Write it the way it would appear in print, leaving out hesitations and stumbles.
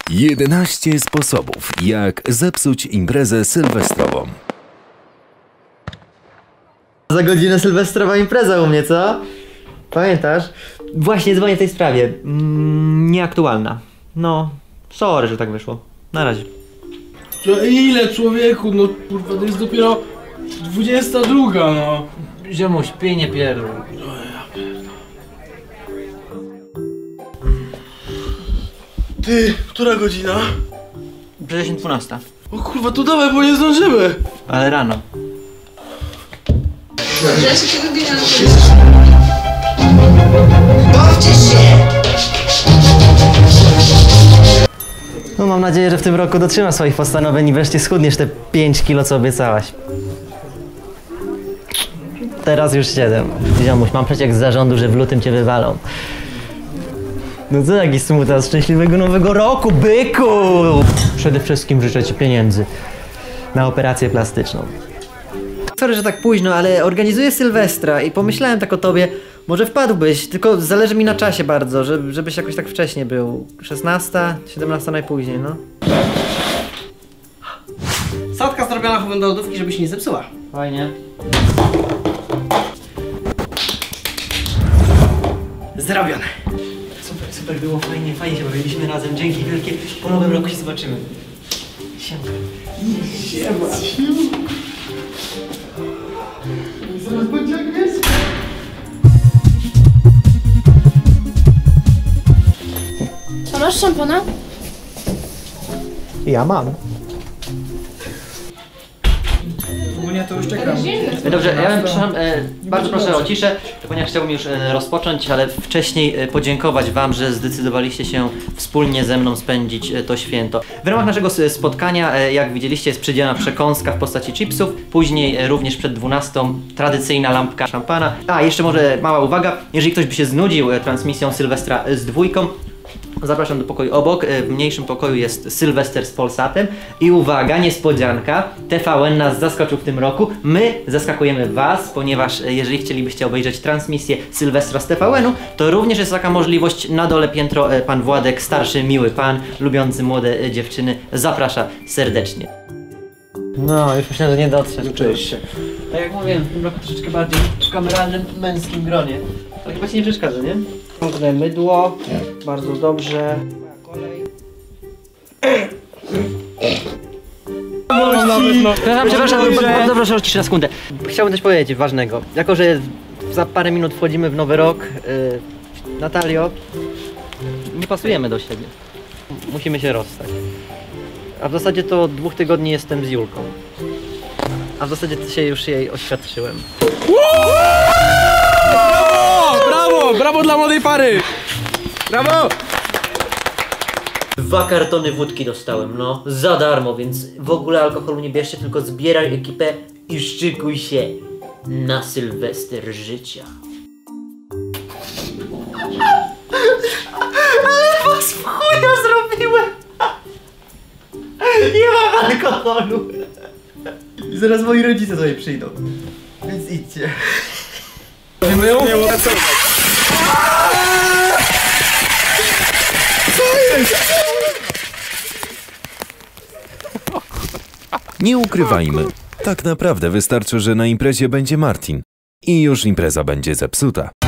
11 sposobów, jak zepsuć imprezę sylwestrową. Za godzinę sylwestrowa impreza u mnie, co? Pamiętasz? Właśnie dzwonię w tej sprawie. Nieaktualna. No, sorry, że tak wyszło. Na razie. Ile, człowieku? No kurwa, to jest dopiero 22, no. Ziomuś, pij nie pierdol. Ty, która godzina? Przecież 12. O kurwa, to dawaj, bo nie zdążymy. Ale rano. Bawcie się! No mam nadzieję, że w tym roku dotrzymasz swoich postanowień i wreszcie schudniesz te 5 kilo, co obiecałaś. Teraz już 7. Ziomuś, mam przeciek z zarządu, że w lutym cię wywalą. No co taki smutas? Szczęśliwego nowego roku, byku! Przede wszystkim życzę ci pieniędzy na operację plastyczną. Sorry, że tak późno, ale organizuję Sylwestra i pomyślałem tak o tobie, może wpadłbyś, tylko zależy mi na czasie bardzo, żebyś jakoś tak wcześnie był. 16, 17 najpóźniej, no. Sadka zrobiona chowem do lodówki, żeby się nie zepsuła. Fajnie. Zrobione. Super było, fajnie się bawiliśmy razem, dzięki wielkie, po nowym roku się zobaczymy. Siema. Zaraz będzie jak jest. A masz szampona? Ja mam. Ogólnie to już czekam. Dobrze, ja bym, przepraszam, bardzo proszę o ciszę, ponieważ chciałbym już rozpocząć, ale wcześniej podziękować wam, że zdecydowaliście się wspólnie ze mną spędzić to święto. W ramach naszego spotkania, jak widzieliście, jest przydzielona przekąska w postaci chipsów, później również przed 12 tradycyjna lampka szampana. A, jeszcze może mała uwaga, jeżeli ktoś by się znudził transmisją Sylwestra z dwójką, zapraszam do pokoju obok. W mniejszym pokoju jest Sylwester z Polsatem. I uwaga, niespodzianka, TVN nas zaskoczył w tym roku. My zaskakujemy was, ponieważ jeżeli chcielibyście obejrzeć transmisję Sylwestra z TVN-u, to również jest taka możliwość. Na dole piętro pan Władek, starszy, miły pan, lubiący młode dziewczyny, zaprasza serdecznie. No, już myślałem, że nie dotrzesz. Cześć się. Tak jak mówiłem, w tym roku troszeczkę bardziej w kameralnym, męskim gronie. Ale chyba ci nie przeszkadza, nie? Mam tutaj mydło, bardzo dobrze. Kolej. Przepraszam, bardzo proszę o ciszę na sekundę. Chciałbym coś powiedzieć ważnego. Jako, że za parę minut wchodzimy w nowy rok, Natalio, nie pasujemy do siebie. Musimy się rozstać. A w zasadzie to od 2 tygodni jestem z Julką. A w zasadzie się już jej oświadczyłem. Brawo! Brawo dla młodej pary! Brawo! 2 kartony wódki dostałem, no, za darmo, więc w ogóle alkoholu nie bierzcie, tylko zbieraj ekipę i szykuj się na Sylwester życia. Ale was w chuja zrobiłem! Nie mam alkoholu! I zaraz moi rodzice sobie przyjdą, więc idźcie. Nie ukrywajmy, tak naprawdę wystarczy, że na imprezie będzie Martin i już impreza będzie zepsuta.